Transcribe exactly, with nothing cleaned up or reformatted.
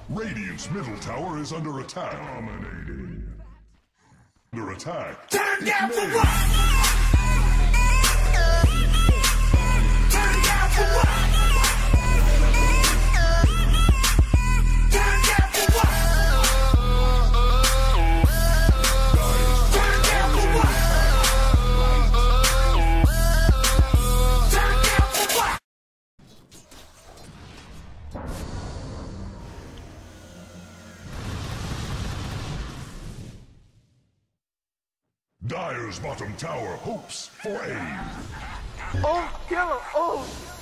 Radiant's middle tower is under attack. Dominating. Under attack. Turn It's down for mid. what? Turn down for what? Turn down for what? Turn down for what? Turn down for what? Dire's bottom tower hopes for aid. Oh, killer! Oh!